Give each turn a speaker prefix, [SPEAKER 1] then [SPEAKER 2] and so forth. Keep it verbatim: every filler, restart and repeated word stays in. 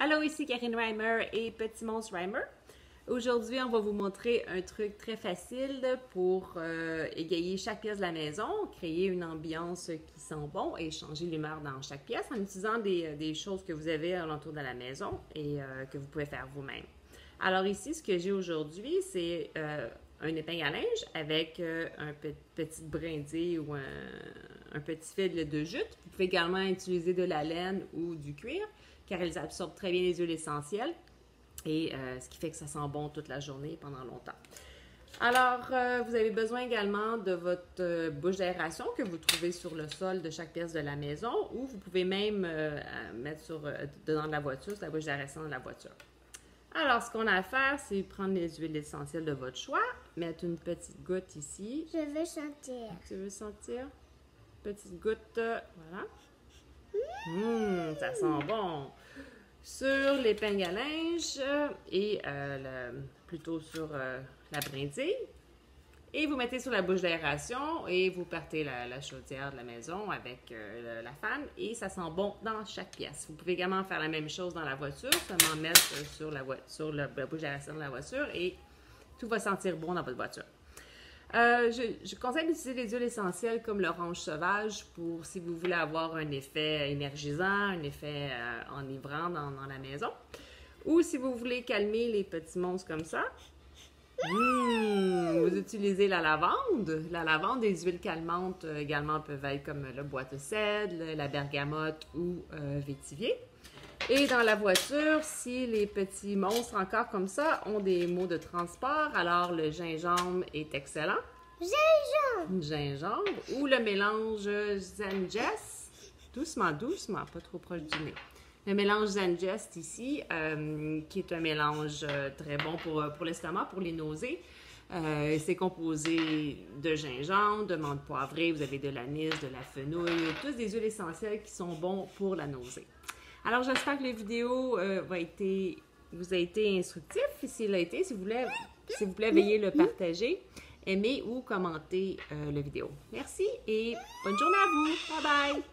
[SPEAKER 1] Allô, ici Karine Reimer et Petit Monstre Reimer. Aujourd'hui, on va vous montrer un truc très facile pour euh, égayer chaque pièce de la maison, créer une ambiance qui sent bon et changer l'humeur dans chaque pièce en utilisant des, des choses que vous avez alentour de la maison et euh, que vous pouvez faire vous-même. Alors ici, ce que j'ai aujourd'hui, c'est euh, un épingle à linge avec euh, un pe petit brindille ou un, un petit fil de jute. Vous pouvez également utiliser de la laine ou du cuir, car elles absorbent très bien les huiles essentielles, et euh, ce qui fait que ça sent bon toute la journée pendant longtemps. Alors, euh, vous avez besoin également de votre euh, bouche d'aération que vous trouvez sur le sol de chaque pièce de la maison, ou vous pouvez même euh, mettre sur, euh, dedans de la voiture, c'est la bouche d'aération de la voiture. Alors, ce qu'on a à faire, c'est prendre les huiles essentielles de votre choix, mettre une petite goutte ici.
[SPEAKER 2] Je veux sentir.
[SPEAKER 1] Tu veux sentir? Petite goutte, voilà. Mmh, ça sent bon. Sur l'épingle à linge et euh, le, plutôt sur euh, la brindille. Et vous mettez sur la bouche d'aération et vous partez la, la chaudière de la maison avec euh, le, la fan et ça sent bon dans chaque pièce. Vous pouvez également faire la même chose dans la voiture, seulement mettre sur la, sur la, la bouche d'aération de la voiture et tout va sentir bon dans votre voiture. Euh, je, je conseille d'utiliser des huiles essentielles comme l'orange sauvage pour si vous voulez avoir un effet énergisant, un effet euh, enivrant dans, dans la maison. Ou si vous voulez calmer les petits monstres comme ça, mmh, vous utilisez la lavande. La lavande, des huiles calmantes euh, également peuvent être comme le bois de cèdre, la bergamote ou euh, vétiver. Et dans la voiture, si les petits monstres encore comme ça ont des maux de transport, alors le gingembre est excellent.
[SPEAKER 2] Gingembre!
[SPEAKER 1] Gingembre ou le mélange Zengest, doucement, doucement, pas trop proche du nez. Le mélange Zengest ici, euh, qui est un mélange euh, très bon pour, pour l'estomac, pour les nausées. Euh, c'est composé de gingembre, de menthe poivrée, vous avez de l'anis, de la fenouil, tous des huiles essentielles qui sont bons pour la nausée. Alors, j'espère que la vidéo euh, va été, vous a été instructif. S'il a été, s'il vous plaît, s'il vous plaît, veuillez le partager, aimer ou commenter euh, la vidéo. Merci et bonne journée à vous. Bye bye!